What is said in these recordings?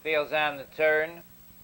Fails on the turn.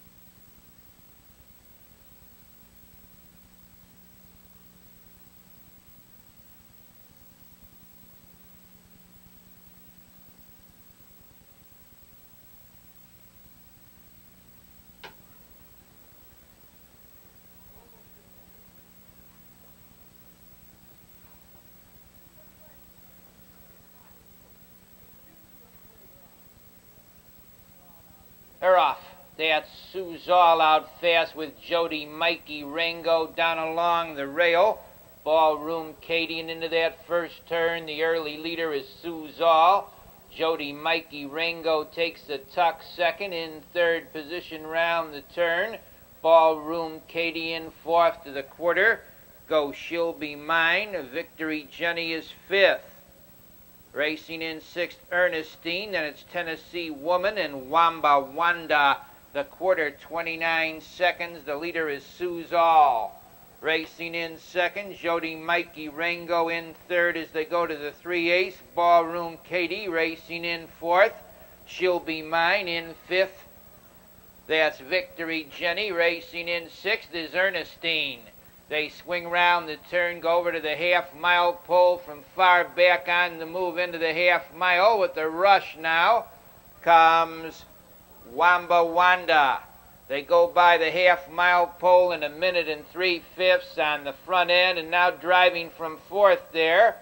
They're off. That's Suzal out fast with Jody Mikey Rango down along the rail. Ballroom Katie, and into that first turn, the early leader is Suzal. Jody Mikey Rango takes the tuck second. In third position round the turn. Ballroom Katie in fourth to the quarter. Go She'll Be Mine. Victory Jenny is fifth. Racing in sixth, Ernestine. Then it's Tennessee Woman and Wamba Wanda. The quarter, 29 seconds. The leader is Suzal. Racing in second, Jody Mikey Rango in third as they go to the 3/8. Ballroom Katie racing in fourth. She'll Be Mine in fifth. That's Victory Jenny. Racing in sixth is Ernestine. They swing round the turn, go over to the half-mile pole from far back on the move into the half-mile. With the rush now comes Wamba Wanda. They go by the half-mile pole in 1 minute and 3/5 on the front end, and now driving from fourth there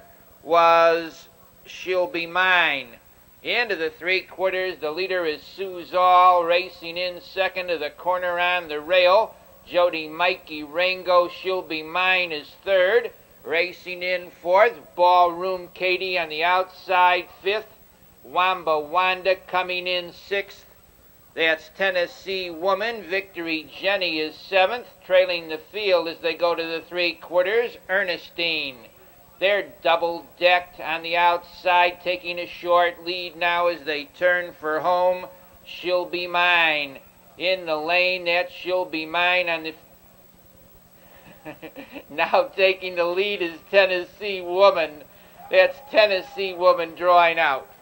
was She'll Be Mine. Into the 3/4, the leader is Suzal, racing in second to the corner on the rail. Jody Mikey Rango, She'll Be Mine is third. Racing in fourth, Ballroom Katie on the outside fifth. Wamba Wanda coming in sixth. That's Tennessee Woman. Victory Jenny is seventh. Trailing the field as they go to the 3/4, Ernestine. They're double-decked on the outside, taking a short lead now as they turn for home. She'll Be Mine. In the lane, that She'll Be Mine on the... Now taking the lead is Tennessee Woman. That's Tennessee Woman drawing out.